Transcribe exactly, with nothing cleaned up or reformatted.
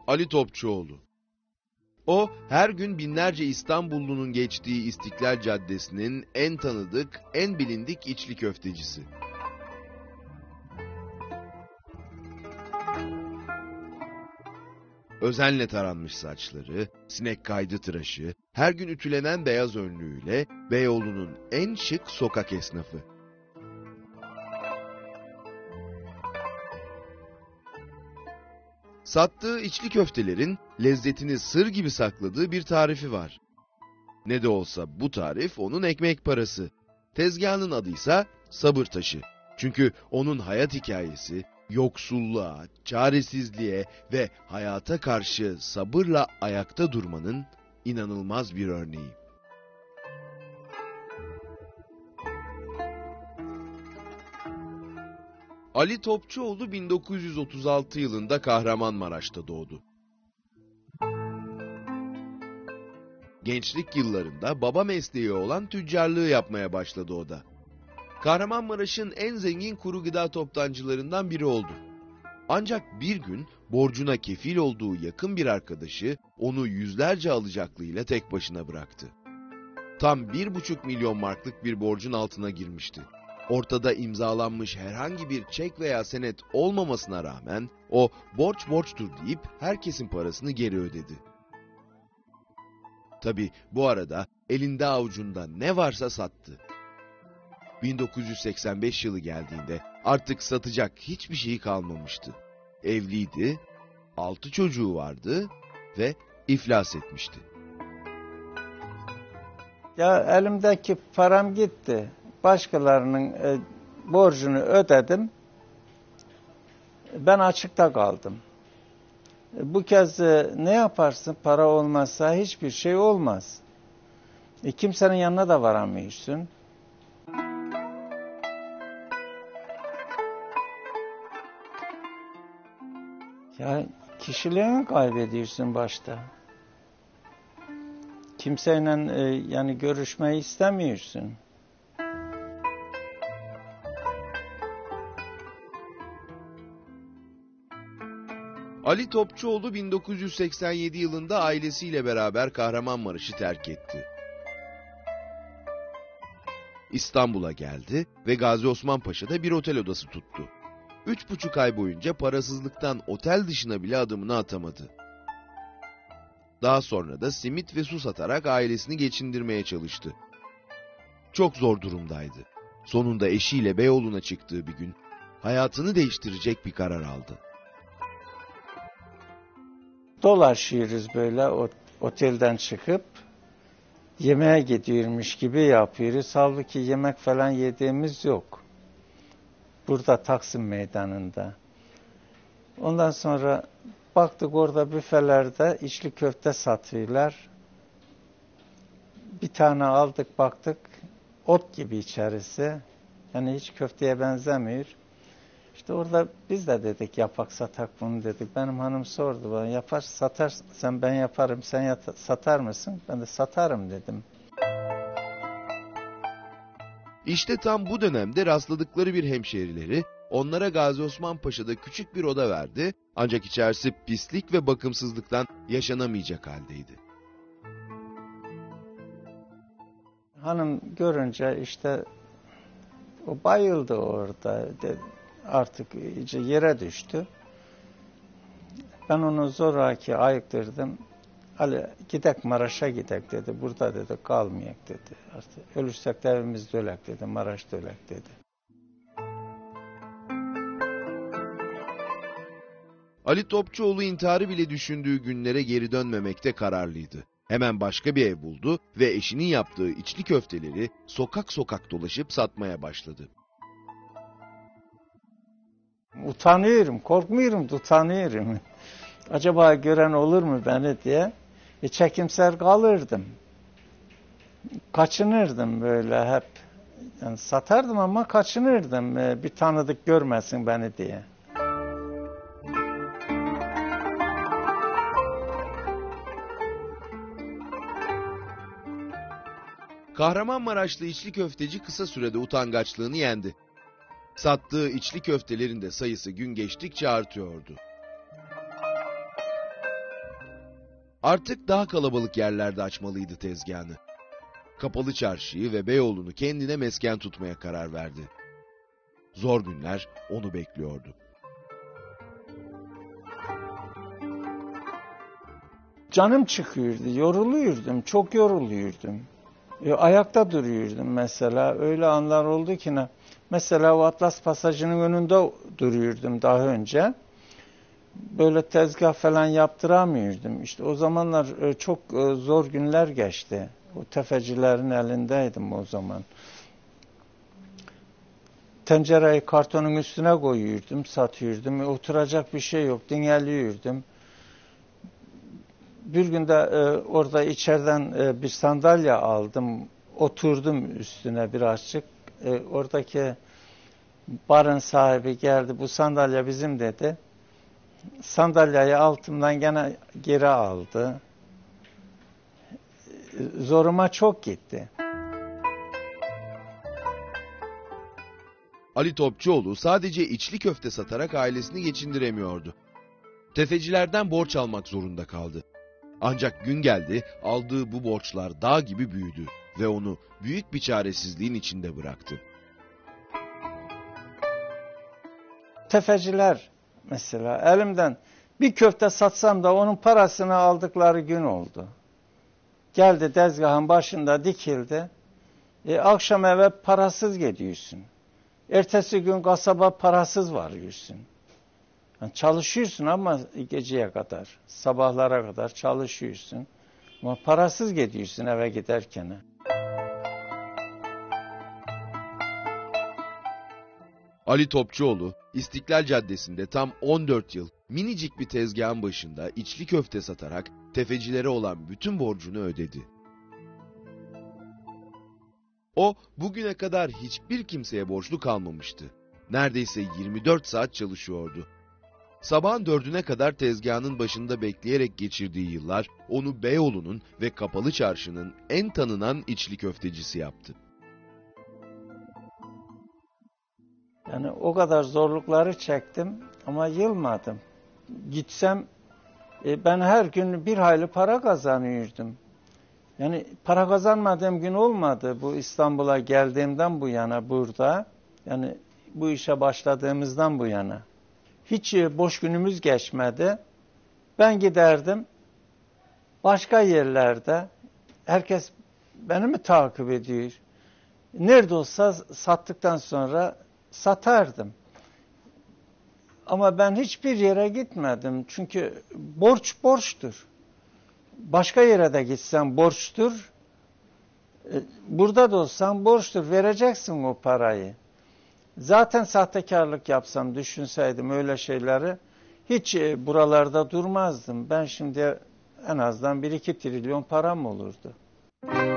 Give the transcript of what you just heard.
Ali Topçuoğlu. O, her gün binlerce İstanbullunun geçtiği İstiklal Caddesi'nin en tanıdık, en bilindik içli köftecisi. Özenle taranmış saçları, sinek kaydı tıraşı, her gün ütülenen beyaz önlüğüyle Beyoğlu'nun en şık sokak esnafı. Sattığı içli köftelerin lezzetini sır gibi sakladığı bir tarifi var. Ne de olsa bu tarif onun ekmek parası. Tezgahının adıysa Sabır Taşı. Çünkü onun hayat hikayesi, yoksulluğa, çaresizliğe ve hayata karşı sabırla ayakta durmanın inanılmaz bir örneği. Ali Topçuoğlu bin dokuz yüz otuz altı yılında Kahramanmaraş'ta doğdu. Gençlik yıllarında baba mesleği olan tüccarlığı yapmaya başladı o da. Kahramanmaraş'ın en zengin kuru gıda toptancılarından biri oldu. Ancak bir gün borcuna kefil olduğu yakın bir arkadaşı onu yüzlerce alacaklıyla tek başına bıraktı. Tam bir buçuk milyon marklık bir borcun altına girmişti. Ortada imzalanmış herhangi bir çek veya senet olmamasına rağmen o borç borçtur deyip herkesin parasını geri ödedi. Tabii bu arada elinde avucunda ne varsa sattı. bin dokuz yüz seksen beş yılı geldiğinde artık satacak hiçbir şeyi kalmamıştı. Evliydi, altı çocuğu vardı ve iflas etmişti. Ya elimdeki param gitti. Başkalarının e, borcunu ödedim. Ben açıkta kaldım. E, bu kez e, ne yaparsın? Para olmazsa hiçbir şey olmaz. E, kimsenin yanına da varamıyorsun. Ya kişiliğini kaybediyorsun başta. Kimseyle e, yani görüşmeyi istemiyorsun. Ali Topçuoğlu bin dokuz yüz seksen yedi yılında ailesiyle beraber Kahramanmaraş'ı terk etti. İstanbul'a geldi ve Gazi Osman Paşa'da bir otel odası tuttu. Üç buçuk ay boyunca parasızlıktan otel dışına bile adımını atamadı. Daha sonra da simit ve su satarak ailesini geçindirmeye çalıştı. Çok zor durumdaydı. Sonunda eşiyle Beyoğlu'na çıktığı bir gün hayatını değiştirecek bir karar aldı. Dolaşıyoruz böyle otelden çıkıp yemeğe gidiyormuş gibi yapıyoruz. Halbuki yemek falan yediğimiz yok. Burada Taksim Meydanı'nda. Ondan sonra baktık orada büfelerde içli köfte satıyorlar. Bir tane aldık baktık ot gibi içerisi. Yani hiç köfteye benzemiyor. İşte orada biz de dedik yapak satak bunu dedik. Benim hanım sordu bana yapar satar sen ben yaparım sen yat, satar mısın? Ben de satarım dedim. İşte tam bu dönemde rastladıkları bir hemşehrileri onlara Gazi Osman Paşa'da küçük bir oda verdi ancak içerisi pislik ve bakımsızlıktan yaşanamayacak haldeydi. Hanım görünce işte o bayıldı orada. Artık iyice yere düştü. Ben onu zoraki ayıktırdım. Ali gidek Maraş'a gidek dedi. Burada dedi kalmayak dedi. Artık ölürsek de evimizde ölek dedi. Maraş'ta ölek dedi. Ali Topçuoğlu intiharı bile düşündüğü günlere geri dönmemekte kararlıydı. Hemen başka bir ev buldu ve eşinin yaptığı içli köfteleri sokak sokak dolaşıp satmaya başladı. Utanıyorum, korkmuyorum, utanıyorum. Acaba gören olur mu beni diye. E, çekimser kalırdım. Kaçınırdım böyle hep. Yani satardım ama kaçınırdım. E, bir tanıdık görmesin beni diye. Kahramanmaraşlı içli köfteci kısa sürede utangaçlığını yendi. Sattığı içli köftelerin de sayısı gün geçtikçe artıyordu. Artık daha kalabalık yerlerde açmalıydı tezgahını. Kapalı Çarşı'yı ve Beyoğlu'nu kendine mesken tutmaya karar verdi. Zor günler onu bekliyordu. Canım çıkıyordu, yoruluyordum, çok yoruluyordum. E, ayakta duruyordum mesela, öyle anlar oldu ki ne? Mesela o Atlas Pasajı'nın önünde duruyordum daha önce. Böyle tezgah falan yaptıramıyordum. İşte o zamanlar e, çok e, zor günler geçti. O tefecilerin elindeydim o zaman. Tencereyi kartonun üstüne koyuyordum, satıyordum. E, oturacak bir şey yok, dinleniyordum. Bir gün de e, orada içeriden e, bir sandalye aldım. Oturdum üstüne birazcık. E, oradaki barın sahibi geldi. Bu sandalye bizim dedi. Sandalyeyi altımdan gene geri aldı. E, zoruma çok gitti. Ali Topçuoğlu sadece içli köfte satarak ailesini geçindiremiyordu. Tefecilerden borç almak zorunda kaldı. Ancak gün geldi, aldığı bu borçlar dağ gibi büyüdü ve onu büyük bir çaresizliğin içinde bıraktı. Tefeciler mesela elimden bir köfte satsam da onun parasını aldıkları gün oldu. Geldi tezgahın başında dikildi. E, akşam eve parasız gidiyorsun. Ertesi gün kasaba parasız varıyorsun. Yani çalışıyorsun ama geceye kadar, sabahlara kadar çalışıyorsun. Ama parasız gidiyorsun eve giderken. Ali Topçuoğlu, İstiklal Caddesi'nde tam on dört yıl minicik bir tezgahın başında içli köfte satarak tefecilere olan bütün borcunu ödedi. O, bugüne kadar hiçbir kimseye borçlu kalmamıştı. Neredeyse yirmi dört saat çalışıyordu. Sabahın dördüne kadar tezgahının başında bekleyerek geçirdiği yıllar, onu Beyoğlu'nun ve Kapalı Çarşı'nın en tanınan içli köftecisi yaptı. Yani o kadar zorlukları çektim ama yılmadım. Gitsem e, ben her gün bir hayli para kazanıyordum. Yani para kazanmadığım gün olmadı bu İstanbul'a geldiğimden bu yana burada. Yani bu işe başladığımızdan bu yana. Hiç boş günümüz geçmedi. Ben giderdim başka yerlerde. Herkes beni mi takip ediyor? Nerede olsa sattıktan sonra satardım. Ama ben hiçbir yere gitmedim. Çünkü borç borçtur. Başka yere de gitsen borçtur. Burada da olsan borçtur. Vereceksin o parayı. Zaten sahtekarlık yapsam, düşünseydim öyle şeyleri hiç buralarda durmazdım. Ben şimdi en azından bir iki trilyon param olurdu.